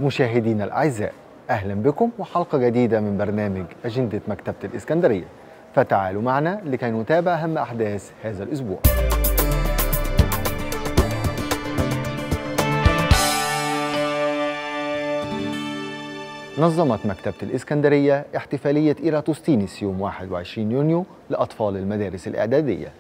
مشاهدينا الأعزاء، أهلا بكم وحلقة جديدة من برنامج أجندة مكتبة الإسكندرية. فتعالوا معنا لكي نتابع أهم أحداث هذا الأسبوع. نظمت مكتبة الإسكندرية احتفالية إيراتوستينيس يوم 21 يونيو لأطفال المدارس الإعدادية.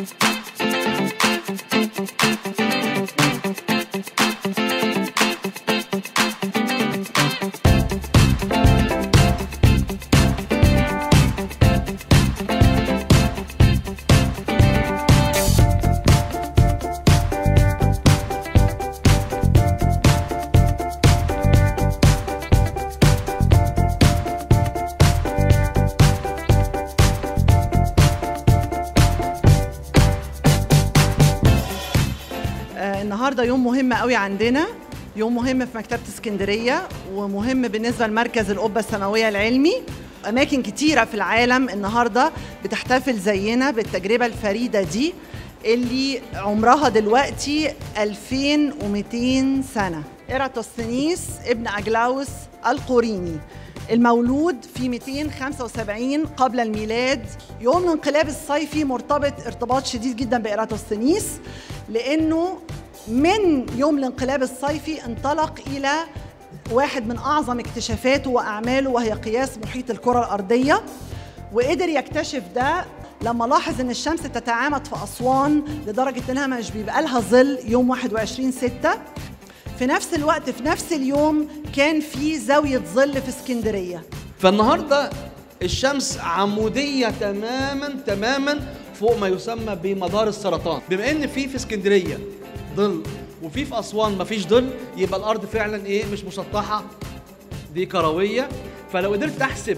النهارده يوم مهم قوي عندنا، يوم مهم في مكتبة اسكندرية ومهم بالنسبة لمركز القبة السماوية العلمي. أماكن كتيرة في العالم النهارده بتحتفل زينا بالتجربة الفريدة دي اللي عمرها دلوقتي 2200 سنة. إيراتوستينيس ابن أجلاوس القوريني المولود في 275 قبل الميلاد. يوم الانقلاب الصيفي مرتبط ارتباط شديد جدا بإيراتوستينيس، لأنه من يوم الانقلاب الصيفي انطلق إلى واحد من أعظم اكتشافاته وأعماله، وهي قياس محيط الكرة الأرضية. وقدر يكتشف ده لما لاحظ إن الشمس تتعامد في أسوان لدرجة إنها مش بيبقى لها ظل يوم 21/6. في نفس الوقت في نفس اليوم كان في زاوية ظل في اسكندرية. فالنهاردة الشمس عمودية تماما فوق ما يسمى بمدار السرطان. بما ان في اسكندرية ظل وفي اسوان مفيش ظل، يبقى الارض فعلا مش مسطحة، دي كروية. فلو قدرت تحسب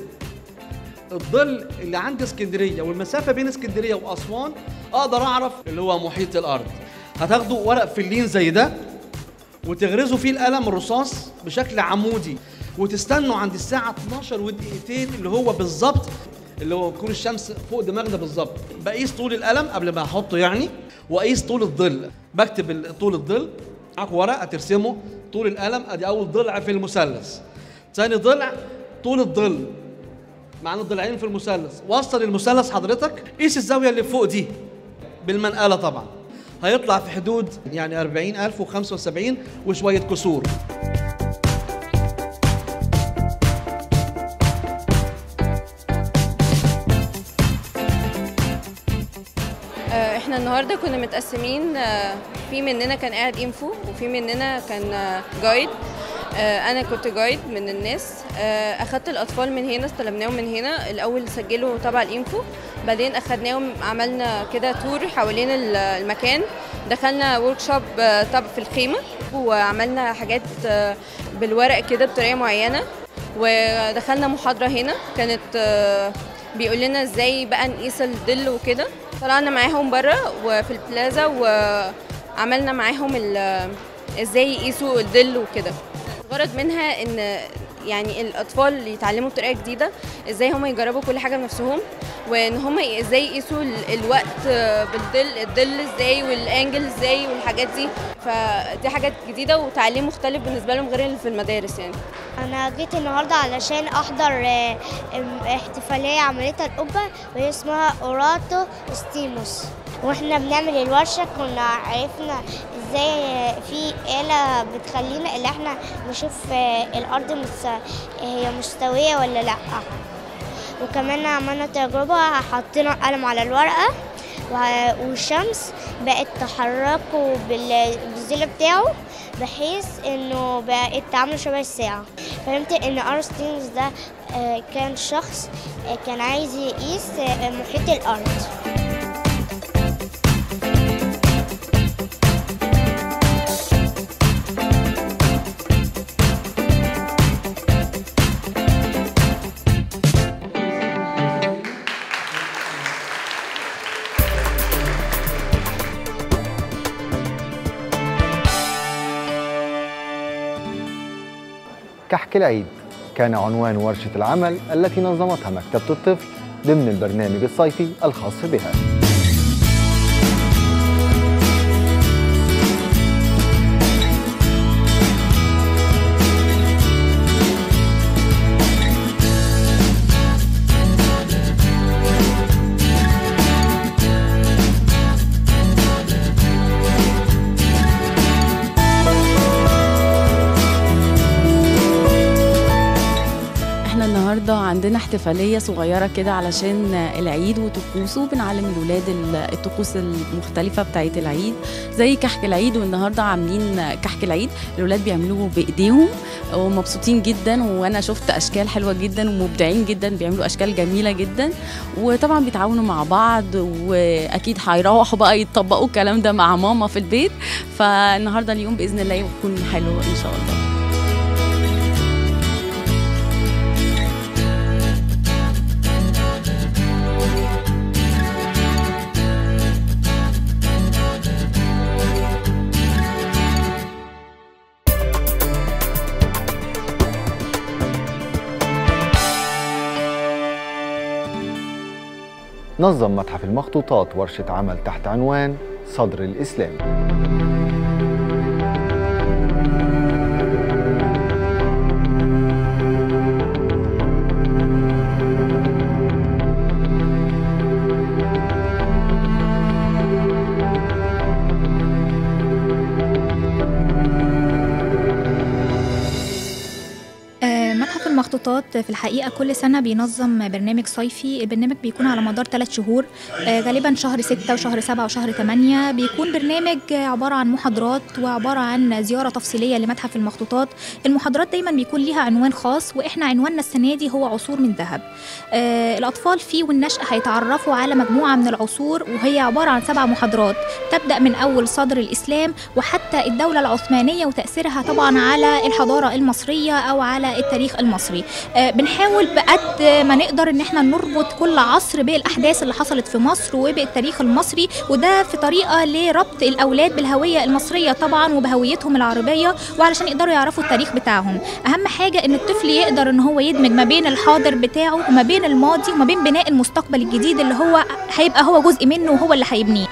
الظل اللي عند اسكندرية والمسافة بين اسكندرية واسوان، اقدر اعرف اللي هو محيط الارض. هتاخدوا ورق فلين زي ده وتغرزوا فيه القلم الرصاص بشكل عمودي، وتستنوا عند الساعة 12 ودقيقتين اللي هو بالظبط اللي هو تكون الشمس فوق دماغنا بالظبط. بقيس طول القلم قبل ما احطه واقيس طول الظل. بكتب طول الظل، معاكم ورقة ترسموا طول القلم. ادي اول ضلع في المثلث، ثاني ضلع طول الظل، معانا ضلعين في المثلث. وصل المثلث حضرتك، قيس الزاوية اللي فوق دي بالمنقلة طبعا، هيطلع في حدود 40,075 وشوية كسور. احنا النهارده كنا متقسمين، في مننا كان قاعد انفو وفي مننا كان جايد. انا كنت جايد من الناس. اخدت الاطفال من هنا، استلمناهم من هنا. الاول سجلوا تبع الانفو، بعدين اخدناهم عملنا كده تور حوالين المكان. دخلنا ورك شوب طب في الخيمه، وعملنا حاجات بالورق كده بطريقه معينه. ودخلنا محاضره هنا كانت بيقول لنا ازاي بقى نقيس الظل وكده. طلعنا معاهم بره وفي البلازا وعملنا معاهم ازاي يقيسوا الظل وكده. الغرض منها ان يعني الاطفال يتعلموا بطريقه جديده، ازاي هم يجربوا كل حاجه بنفسهم، وان هم ازاي يقيسوا الوقت الظل ازاي والانجل ازاي والحاجات دي. فدي حاجات جديده وتعليم مختلف بالنسبه لهم غير اللي في المدارس. يعني انا جيت النهارده علشان احضر احتفاليه عملتها القبه وهي اسمها ايراتوستينيس. واحنا بنعمل الورشه كنا عرفنا ازاي في آلة بتخلينا اللي احنا نشوف الارض هي مستويه ولا لا. وكمان عملنا تجربه، حطينا قلم على الورقه والشمس بقت تحركه بالظل بتاعه بحيث انه بقت عامله شبه الساعه. فهمت ان إيراتوستينيس ده كان شخص كان عايز يقيس محيط الارض. كحك العيد كان عنوان ورشة العمل التي نظمتها مكتبة الطفل ضمن البرنامج الصيفي الخاص بها. النهارده عندنا احتفاليه صغيره كده علشان العيد وطقوسه، بنعلم الولاد الطقوس المختلفه بتاعه العيد زي كحك العيد. والنهارده عاملين كحك العيد، الولاد بيعملوه بايديهم ومبسوطين جدا، وانا شفت اشكال حلوه جدا ومبدعين جدا، بيعملوا اشكال جميله جدا، وطبعا بيتعاونوا مع بعض، واكيد هيروحوا بقى يطبقوا الكلام ده مع ماما في البيت. فالنهارده اليوم باذن الله يكون حلو ان شاء الله. نظم متحف المخطوطات ورشة عمل تحت عنوان صدر الإسلام. المخطوطات في الحقيقة كل سنة بينظم برنامج صيفي. البرنامج بيكون على مدار 3 شهور، غالبا شهر 6 وشهر 7 وشهر 8. بيكون برنامج عبارة عن محاضرات وعبارة عن زيارة تفصيلية لمتحف المخطوطات. المحاضرات دايما بيكون ليها عنوان خاص، وإحنا عنواننا السنة دي هو عصور من ذهب. الأطفال فيه والنشأ هيتعرفوا على مجموعة من العصور، وهي عبارة عن 7 محاضرات تبدأ من أول صدر الإسلام وحتى الدولة العثمانية وتأثيرها طبعا على الحضارة المصرية أو على التاريخ المصري. بنحاول بقد ما نقدر ان احنا نربط كل عصر بالاحداث اللي حصلت في مصر وبالتاريخ المصري، وده في طريقه لربط الاولاد بالهويه المصريه طبعا وبهويتهم العربيه، وعلشان يقدروا يعرفوا التاريخ بتاعهم. اهم حاجه ان الطفل يقدر ان هو يدمج ما بين الحاضر بتاعه وما بين الماضي وما بين بناء المستقبل الجديد اللي هو هيبقى هو جزء منه وهو اللي هيبنيه.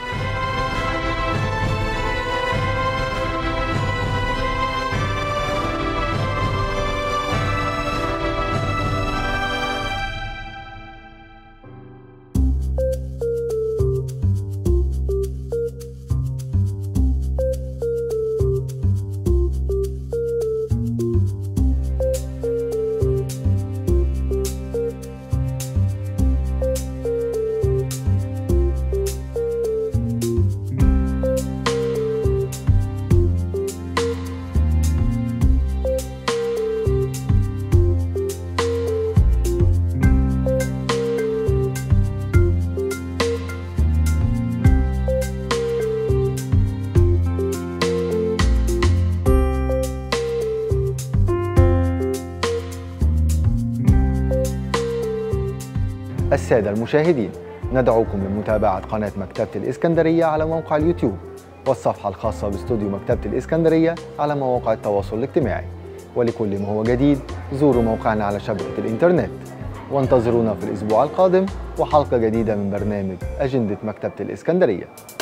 السادة المشاهدين، ندعوكم لمتابعة قناة مكتبة الإسكندرية على موقع اليوتيوب، والصفحة الخاصة باستوديو مكتبة الإسكندرية على مواقع التواصل الاجتماعي. ولكل ما هو جديد زوروا موقعنا على شبكة الإنترنت، وانتظرونا في الأسبوع القادم وحلقة جديدة من برنامج أجندة مكتبة الإسكندرية.